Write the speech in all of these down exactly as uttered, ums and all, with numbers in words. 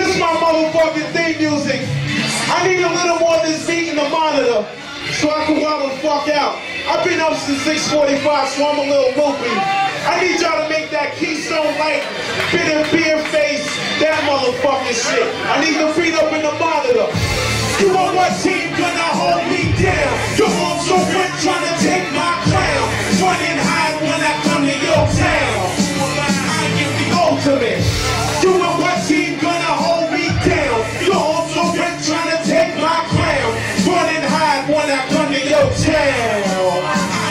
This is my motherfucking theme music. I need a little more of this beat in the monitor so I can wild the fuck out. I've been up since six forty-five, so I'm a little loopy. I need y'all to make that Keystone Light, bitter beer face, that motherfucking shit. I need the beat up in the monitor. You want what team gonna hold me down? Your arms so quick trying to take my crown. Running high when I come to your town. I am the ultimate. You want what team gonna hold me down? Your arms so quick trying to take my crown. Running high when I come to your town.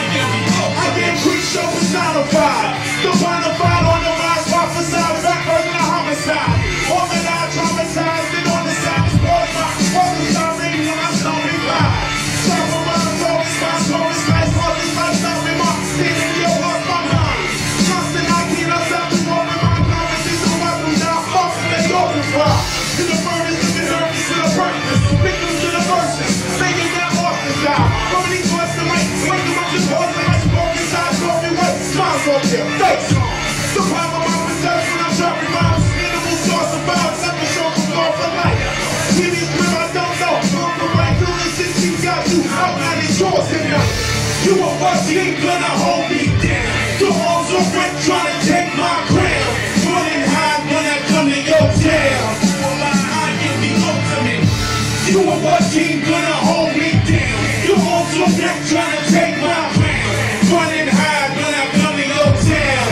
I get pre-show personified. The bonafide on the rise, prophesied, back on the homicide. All that I traumatized and on the side is part of my father's side rating when I'm snoring by. Top of my focus, my stories, nice mothers, lifestyle, in my state in your heart, my mind. Constant I can't outside the war with my promises, so I do not fuck and they open fire. To the furnace, to the nervous, to the purpose. Victims to the verses, making that often die. From these words to like, waking up this horse and like smoking sides, talking what smiles on their face. The problem I possess when I'm dropping rhymes, animal source of vibes, never show from God for life. Give me where I don't know, going from right through the sixteen, got you out, now it's yours tonight. You a bust, you ain't gonna hold me down. Your arms are quick, trying to take my crown. Running high when I come to your town. I am the ultimate. You a bust, you ain't gonna hold me down. Your arms are quick, trying to take my crown. Running high when I come to your town.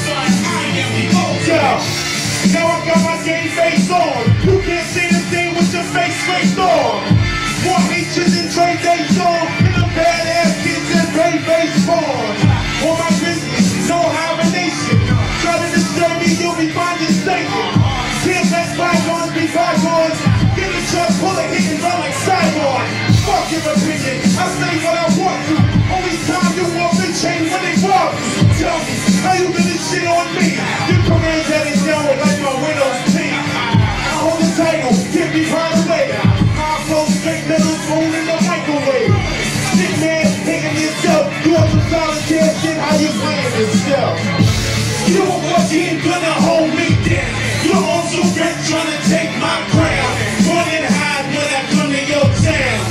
I am the ultimate. Now I got my game face on. You can't see the thing with your face straight on. More H's and trade days on. And the badass kids and pay face born. On my business, no hibernation. Try to disturb me, you'll be finding Satan. Can't let bygones be bygones. Get the truck, pull a hit and run like Cyborg. Fuck your opinion, I say what I want to. Only time you walk the chain when they walk. Tell me, how you gonna shit on me? Your career's headed downward like my widow's teeth. I hold the title, get me right away. High flow, straight metal spoon in the microwave. Stick man, hating yourself. You want some solitaire shit, how you playing yourself? You a what team gonna hold me down? Your arms so red trying to take my crown. Running high when I come to your town.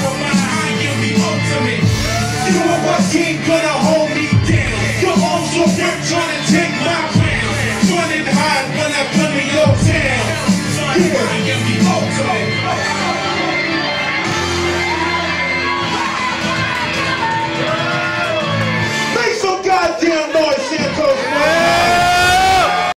I am the ultimate. You a what team gonna hold me down? Your arms so red trying to take my crown. Running high when I come to your town. Yeah.